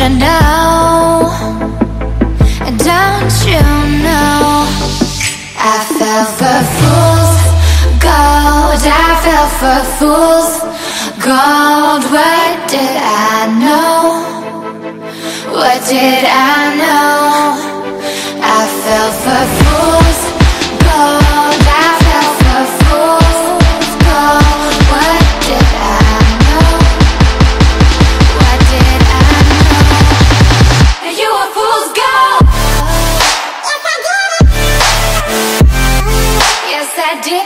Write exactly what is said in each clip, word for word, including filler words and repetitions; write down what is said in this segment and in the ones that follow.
you know? Don't you know? I fell for fools gold. I fell for fools gold. What did I know? What did I know? I fell for fools gold. I fell for fools gold. What did I know? What did I know? And you were fool's gold. Yes, I did.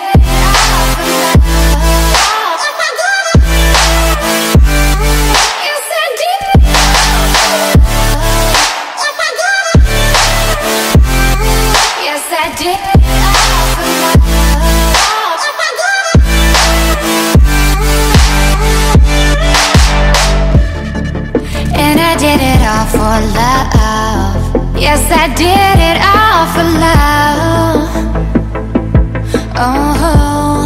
And I did it all for love. Yes, I did it all for love. Oh,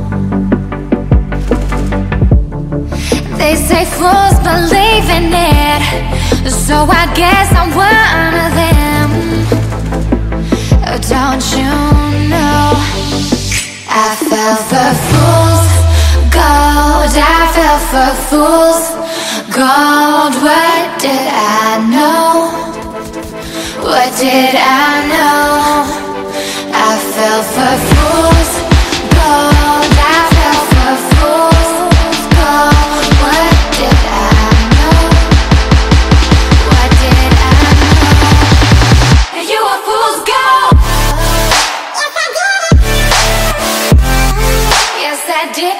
they say fools believe in it, so I guess I'm one of them. Oh, don't you know? I fell for fools gold. I fell for fools gold. What did I know? What did I know? I fell for fools gold. I fell for fools gold. What did I know? What did I know? And you were fool's gold. Yes, I did.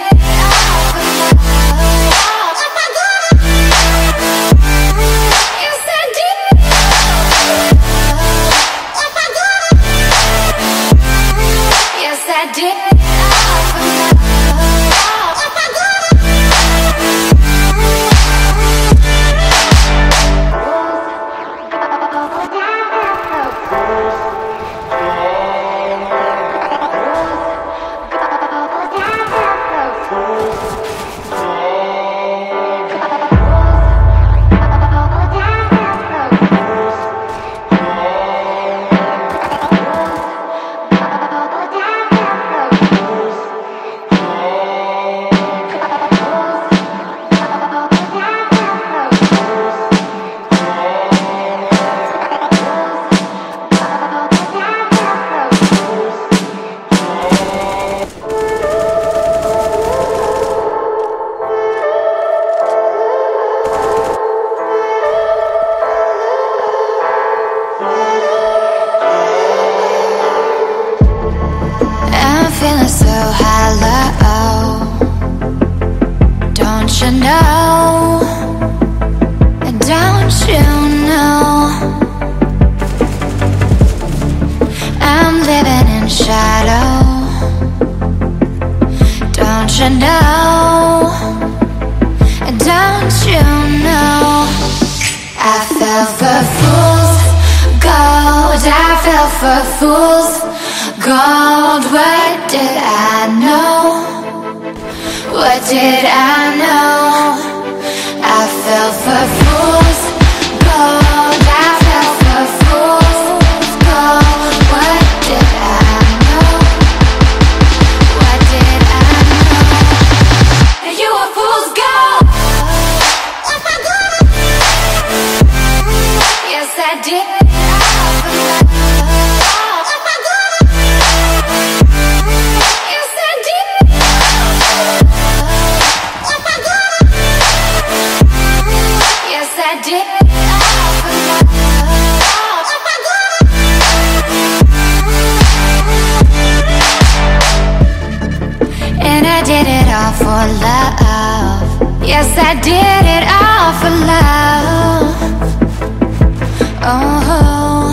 Feeling so hollow. Don't you know? Don't you know? I'm living in shadow. Don't you know? Don't you know? I fell for fools gold. I fell for fools gold. What did I know? What did I know? I fell for fools gold. I fell for fools gold. What did I know? What did I know? And you were fool's gold. Yes, I did. And I did it all for love. Yes, I did it all for love. Oh,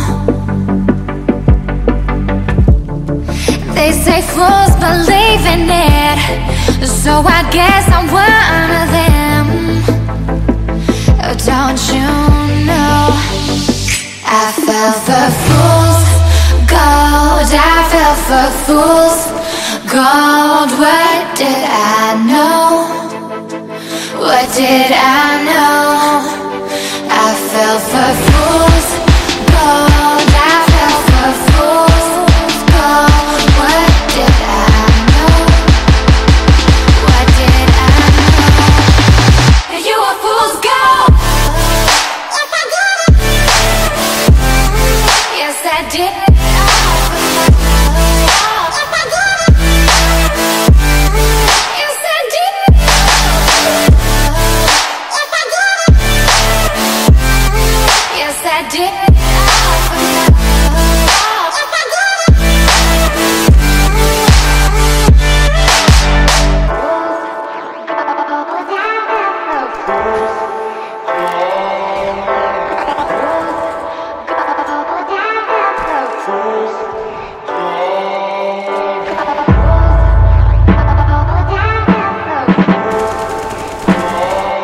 they say fools believe in it, so I guess I'm one of them. Oh, don't you know? I fell for fools gold. I fell for fools gold. What did I know? What did I know?